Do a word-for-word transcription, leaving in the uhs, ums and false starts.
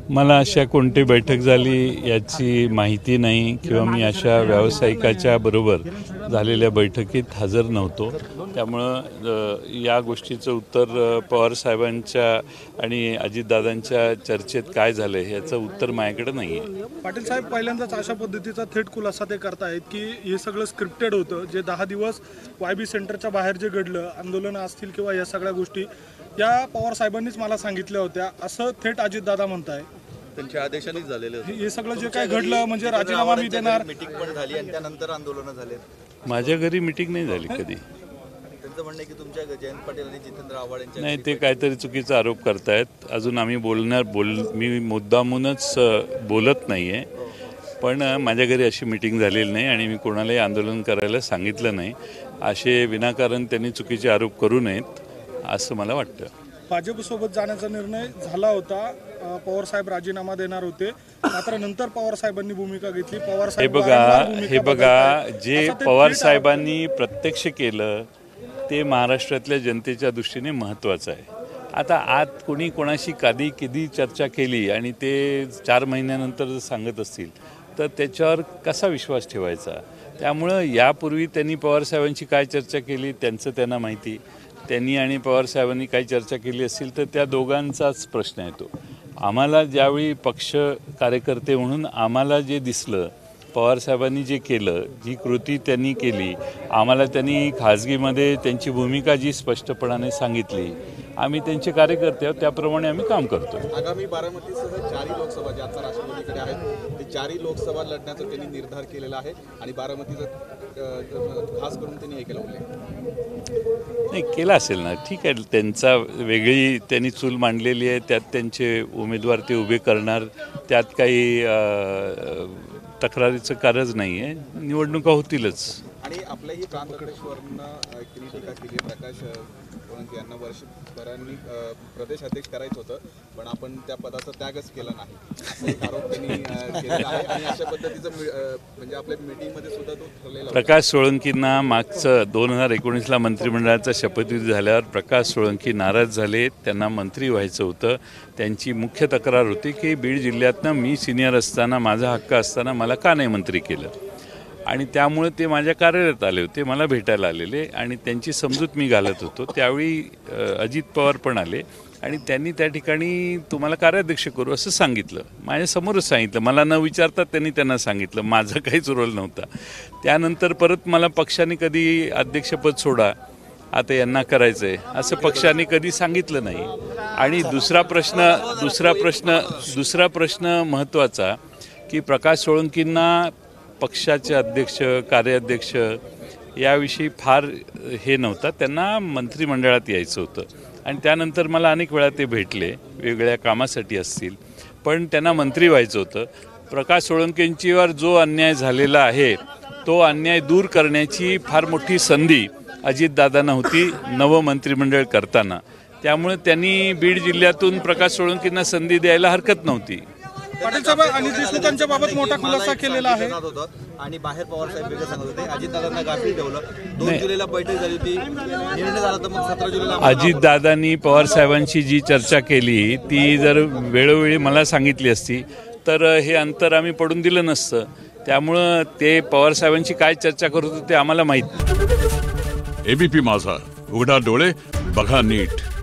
मला अशा कोणती बैठक झाली याची माहिती नाही किंवा मी अशा व्यावसायिकाच्या बरोबर झालेल्या बैठकीत हजर नव्हतो. त्यामुळं या गोष्टीचं उत्तर पवारसाहेबांच्या आणि अजितदादांच्या चर्चेत काय झालं याचं उत्तर माझ्याकडे नाही आहे. पाटील साहेब पहिल्यांदाच अशा पद्धतीचा थेट खुलासा ते करतायत की हे सगळं स्क्रिप्टेड होतं. जे दहा दिवस वाय बी सेंटरच्या बाहेर जे घडलं, आंदोलनं असतील किंवा या सगळ्या गोष्टी या पवार साहेबांनीच मला सांगितल्या होत्या, असं थेट अजितदादा म्हणताय. त्यांच्या आदेशानेच झालेलं हे सगळं जे काय घडलं म्हणजे राजीनामा मी देणार. मीटिंग पण झाली आणि त्यानंतर आंदोलनं झाले. माझ्या घरी मीटिंग नाही झाली कधी. त्यांचं म्हणणं आहे की तुमच्या जयंत पाटील आणि जितेंद्र आव्हाड यांच्या नाही, ते काहीतरी चुकीचा आरोप करतायत. अजून आम्ही बोलणार बोल मी मुद्दामूनच बोलत नाही आहे, पण माझ्या घरी अशी मीटिंग झालेली नाही आणि मी कोणालाही आंदोलन करायला सांगितलं नाही. असे विनाकारण त्यांनी चुकीचे आरोप करू नयेत असं मला वाटतं. भाजपसोबत जाण्याचा निर्णय झाला होता. पवारसाहेब राजीनामा देणार होते, मात्र नंतर पवारसाहेबांनी भूमिका घेतली. पवारसाहेब हे बघा हे बघा जे पवारसाहेबांनी प्रत्यक्ष केलं ते महाराष्ट्रातल्या जनतेच्या दृष्टीने महत्त्वाचं आहे. आता आत कोणी कोणाशी कधी कधी चर्चा केली आणि ते चार महिन्यानंतर सांगत असतील तर त्याच्यावर कसा विश्वास ठेवायचा. त्यामुळं यापूर्वी त्यांनी पवारसाहेबांची काय चर्चा केली त्यांचं त्यांना माहिती. त्यांनी आणि पवारसाहेबांनी काही चर्चा केली असेल तर त्या दोघांचाच प्रश्न येतो. आम्हाला ज्यावेळी पक्ष कार्यकर्ते म्हणून आम्हाला जे दिसलं, पवारसाहेबांनी जे केलं, जी कृती त्यांनी केली, आम्हाला त्यांनी खाजगीमध्ये त्यांची भूमिका जी स्पष्टपणाने सांगितली, आम्ही त्यांचे कार्यकर्ते आहोत, त्याप्रमाणे आम्ही काम करतो. आगामी बारामतीसह चारही लोकसभा ज्या आता राष्ट्रवादीकडे आहेत ते चारही लोकसभा लढण्याचा त्यांनी निर्धार केलेला आहे आणि बारामतीचं खास करून त्यांनी हे केलं नाही केला असेल ना, ठीक आहे. त्यांचा वेगळी त्यांनी चूल मांडलेली आहे, त्यात त्यांचे उमेदवार ते उभे करणार, त्यात काही तक्रारीचं कारज नाही आहे. निवडणुका होतीलच. आणि आपल्याही प्रांतकडेश्वरनं टीका केली. प्रकाश यांना वर्षभरांनी प्रदेश अध्यक्ष करायचं होतं, पण आपण त्या पदाचा त्यागच केला नाही असा एक आरोप त्यांनी केलेला आहे. आणि अशा पद्धतीचं म्हणजे आपल्या मीटिंगमध्ये सुद्धा तो ठरलेला. प्रकाश सोळंकींना मागचं दोन हजार एकोणीसला मंत्रिमंडळाचा शपथविधी झाल्यावर प्रकाश सोळंकी नाराज झाले. त्यांना मंत्री व्हायचं होतं. त्यांची मुख्य तक्रार होती की बीड जिल्ह्यातनं मी सिनियर असताना, माझा हक्क असताना मला का नाही मंत्री केलं. आणि त्यामुळे ते माझ्या कार्यालयात आले होते, मला भेटायला आलेले आणि त्यांची समजूत मी घालत होतो. त्यावेळी अजित पवार पण आले आणि त्यांनी त्या ठिकाणी तुम्हाला कार्याध्यक्ष करू असं सांगितलं. माझ्यासमोरच सांगितलं, मला न विचारता त्यांनी त्यांना सांगितलं. माझा काहीच रोल नव्हता. त्यानंतर परत मला पक्षाने कधी अध्यक्षपद सोडा, आता यांना करायचं आहे असं पक्षाने कधी सांगितलं नाही. आणि दुसरा प्रश्न दुसरा प्रश्न दुसरा प्रश्न महत्त्वाचा की प्रकाश सोळंकींना पक्षाचे अध्यक्ष, कार्याध्यक्ष याविषयी फार हे नव्हतं. त्यांना मंत्रिमंडळात यायचं होतं आणि त्यानंतर मला अनेक वेळा ते भेटले, वेगळ्या कामासाठी असतील, पण त्यांना मंत्री व्हायचं होतं. प्रकाश सोळंकींच्यावर जो अन्याय झालेला आहे तो अन्याय दूर करण्याची फार मोठी संधी अजितदादांना होती नवं मंत्रिमंडळ करताना. त्यामुळे त्यांनी बीड जिल्ह्यातून प्रकाश सोळंकींना संधी द्यायला हरकत नव्हती. पाटील साहेब आणि देशमुखांच्या बाबत मोठा खुलासा केलेला आहे. आणि बाहेर पवार साहेब वेगळं सांगत होते, अजितदादांना गाफील ठेवलं. दोन जुलैला बैठक झाली होती, निर्णय झाला तर मग सतरा जुलैला अजितदादांनी पवार साहेबांची जी चर्चा केली ती जर वेळोवेळी मला सांगितली असती तर हे अंतर आम्ही पडून दिलं नसतं. त्यामुळं ते पवार साहेबांची काय चर्चा करत होते ते आम्हाला माहीत नाही. एबीपी माझा, उघडा डोळे बघा नीट.